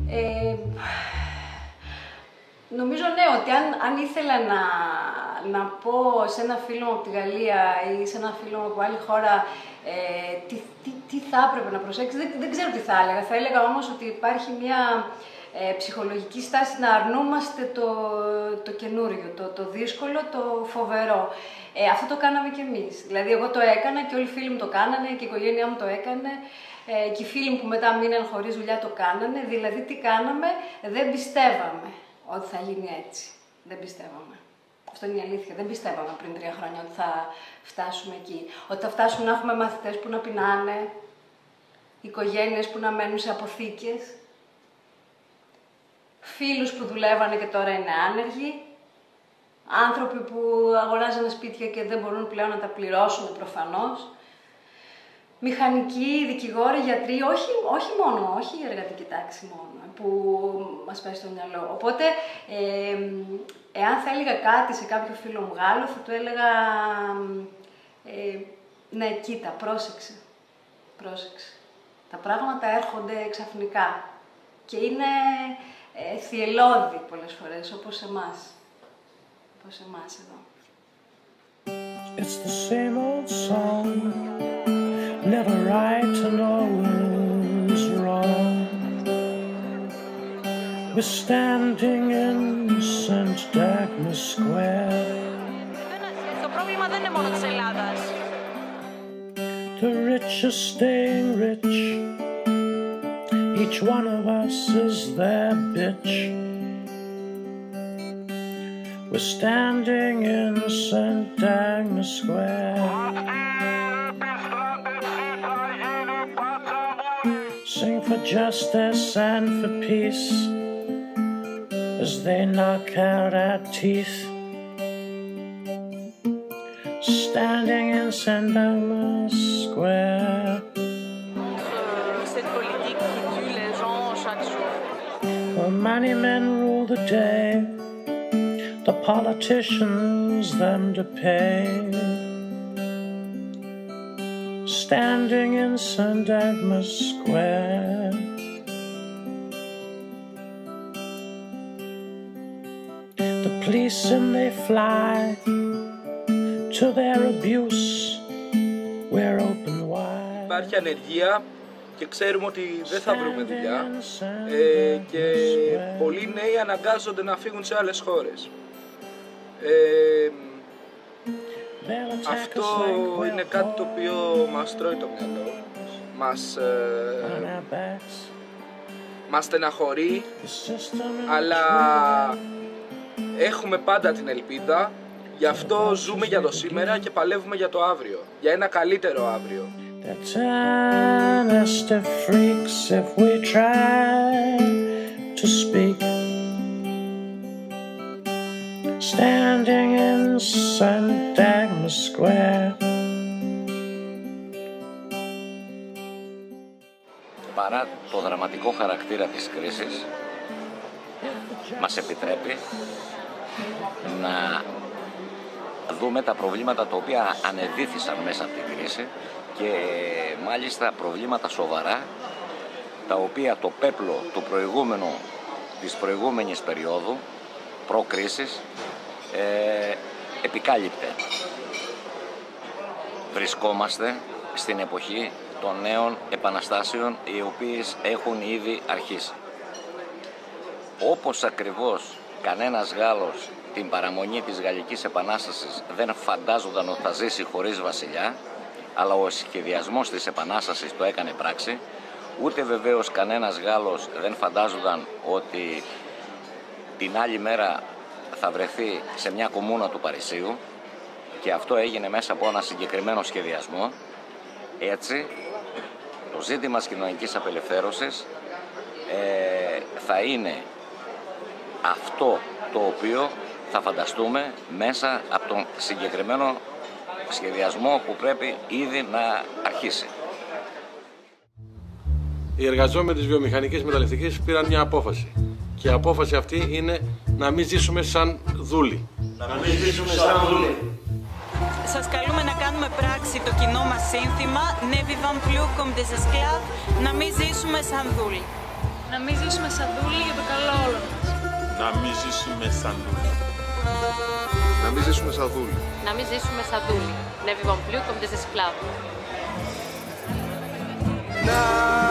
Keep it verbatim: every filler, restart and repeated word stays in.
Ε, νομίζω ναι, ότι αν, αν ήθελα να, να πω σε ένα φίλο μου από τη Γαλλία ή σε ένα φίλο μου από άλλη χώρα ε, τι, τι, τι θα έπρεπε να προσέξει, δεν, δεν ξέρω τι θα έλεγα. Θα έλεγα όμως ότι υπάρχει μια ε, ψυχολογική στάση να αρνούμαστε το, το καινούριο, το, το δύσκολο, το φοβερό. Ε, αυτό το κάναμε κι εμείς. Δηλαδή, εγώ το έκανα και όλοι οι φίλοι μου το κάνανε και η οικογένειά μου το έκανε. Ε, και οι φίλοι μου που μετά μείναν χωρίς δουλειά το κάνανε. Δηλαδή, τι κάναμε, δεν πιστεύαμε ότι θα γίνει έτσι. Δεν πιστεύαμε. Αυτό είναι η αλήθεια. Δεν πιστεύαμε πριν τρία χρόνια ότι θα φτάσουμε εκεί. Ότι θα φτάσουμε να έχουμε μαθητές που να πεινάνε, οικογένειες που να μένουν σε αποθήκες, φίλους που δουλεύανε και τώρα είναι άνεργοι, άνθρωποι που αγοράζανε σπίτια και δεν μπορούν πλέον να τα πληρώσουν προφανώς, μηχανικοί, δικηγόροι, γιατροί, όχι, όχι μόνο, όχι η εργατική τάξη μόνο, που μας πάει στο μυαλό. Οπότε, ε, εάν θα έλεγα κάτι σε κάποιο φίλο μου Γάλλο, θα του έλεγα, ε, ναι, κοίτα, πρόσεξε, πρόσεξε. Τα πράγματα έρχονται ξαφνικά και είναι ε, θυελλώδη πολλές φορές, όπως εμάς, όπως εμάς εδώ. It's the same old song, never right and always wrong. We're standing in Saint Agnes Square. Το πρόβλημα δεν είναι μόνο της Ελλάδας. The rich are staying rich. Each one of us is their bitch. We're standing in Saint Agnes Square. Sing for justice and for peace as they knock out our teeth. Standing in Saint Agnes Square. Cette politique qui tue les gens chaque jour. The money men rule the day, the politicians them to pay. Standing in Saint Agnes Square. The police and they fly to their abuse. We're open wide. Υπάρχει ανεργία και ξέρουμε ότι δεν θα βρούμε δουλειά ε, και πολλοί νέοι αναγκάζονται να φύγουν σε άλλες χώρες. Ε, αυτό είναι κάτι το οποίο μας τρώει το μυαλό, μας, ε, μας στεναχωρεί, αλλά έχουμε πάντα την ελπίδα, γι' αυτό ζούμε για το σήμερα και παλεύουμε για το αύριο, για ένα καλύτερο αύριο. They'll turn us to freaks if we try to speak. Standing in Saint Agnes Square. Παρά το δραματικό χαρακτήρα της κρίσης, μας επιτρέπει να δούμε τα προβλήματα τα οποία ανεδύθησαν μέσα από την κρίση και μάλιστα προβλήματα σοβαρά τα οποία το πέπλο του προηγούμενου, της προηγούμενης περίοδου προ-κρίσης ε, επικάλυπτε. Βρισκόμαστε στην εποχή των νέων επαναστάσεων οι οποίες έχουν ήδη αρχίσει. Όπως ακριβώς κανένας Γάλλος την παραμονή της Γαλλικής Επανάστασης δεν φαντάζονταν ότι θα ζήσει χωρίς βασιλιά, αλλά ο σχεδιασμός της Επανάστασης το έκανε πράξη, ούτε βεβαίως κανένας Γάλλος δεν φαντάζονταν ότι την άλλη μέρα θα βρεθεί σε μια κομμούνα του Παρισίου και αυτό έγινε μέσα από ένα συγκεκριμένο σχεδιασμό. Έτσι, το ζήτημα της κοινωνικής απελευθέρωσης ε, θα είναι αυτό το οποίο θα φανταστούμε μέσα από τον συγκεκριμένο σχεδιασμό που πρέπει ήδη να αρχίσει. Οι εργαζόμενοι της βιομηχανικής μεταλλευτικής πήραν μια απόφαση. Και η απόφαση αυτή είναι να μην ζήσουμε σαν δούλοι. Να μην ζήσουμε σαν δούλοι. Σας καλούμε να κάνουμε πράξη το κοινό μας σύνθημα Ne vivons plus comme des esclaves, να μην ζήσουμε σαν δούλοι. Να μην ζήσουμε σαν δούλοι για το καλό όλων μας. Να μην ζήσουμε σαν δούλοι. Να μην ζήσουμε σαν δούλοι. Να μην ζήσουμε σαν δούλοι. Ne vivons plus comme des esclaves.